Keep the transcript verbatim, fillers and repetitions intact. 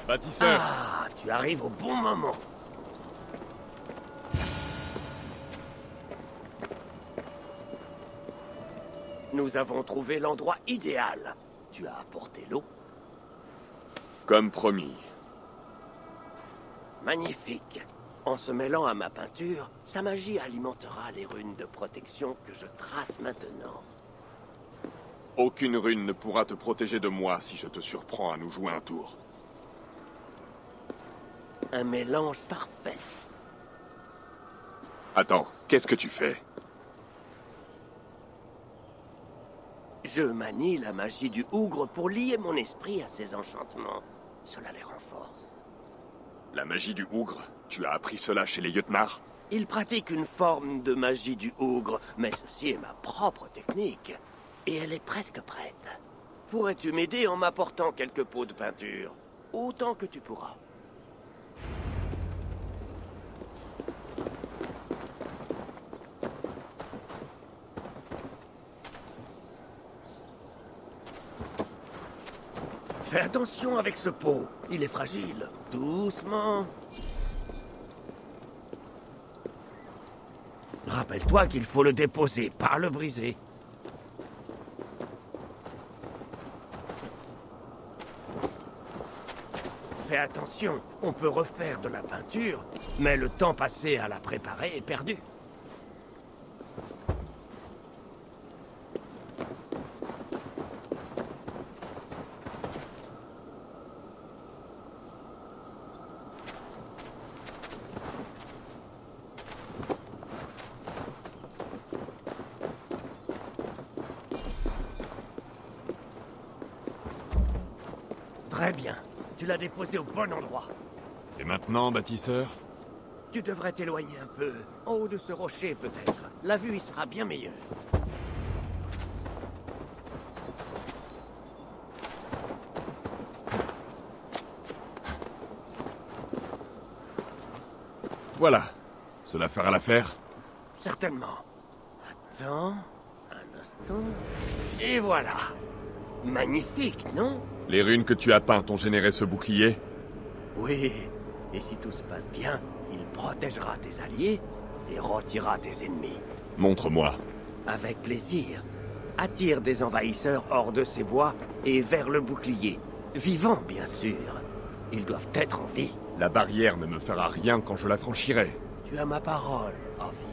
Bâtisseur. Ah, tu arrives au bon moment. Nous avons trouvé l'endroit idéal. Tu as apporté l'eau? Comme promis. Magnifique. En se mêlant à ma peinture, sa magie alimentera les runes de protection que je trace maintenant. Aucune rune ne pourra te protéger de moi si je te surprends à nous jouer un tour. Un mélange parfait. Attends, qu'est-ce que tu fais? Je manie la magie du Ougre pour lier mon esprit à ses enchantements. Cela les renforce. La magie du Ougre? Tu as appris cela chez les Jötnar? Ils pratiquent une forme de magie du Ougre, mais ceci est ma propre technique. Et elle est presque prête. Pourrais-tu m'aider en m'apportant quelques pots de peinture? Autant que tu pourras. Fais attention avec ce pot, il est fragile. Doucement. Rappelle-toi qu'il faut le déposer, pas le briser. Fais attention, on peut refaire de la peinture, mais le temps passé à la préparer est perdu. Très bien. Tu l'as déposé au bon endroit. Et maintenant, bâtisseur? Tu devrais t'éloigner un peu. En haut de ce rocher, peut-être. La vue y sera bien meilleure. Voilà. Cela fera l'affaire? Certainement. Attends. Un instant. Et voilà. Magnifique, non? Les runes que tu as peintes ont généré ce bouclier? Oui. Et si tout se passe bien, il protégera tes alliés et retirera tes ennemis. Montre-moi. Avec plaisir. Attire des envahisseurs hors de ces bois et vers le bouclier. Vivants, bien sûr. Ils doivent être en vie. La barrière ne me fera rien quand je la franchirai. Tu as ma parole, Ovi.